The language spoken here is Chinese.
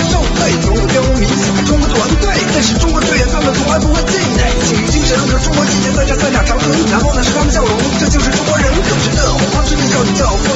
受累，总有迷死中国团队，但是中国队员他们从来不会气馁，体育精神和中国体现在这三大长腿，然后那是他们笑容，这就是中国人，可是的，黄花吹的笑，你叫我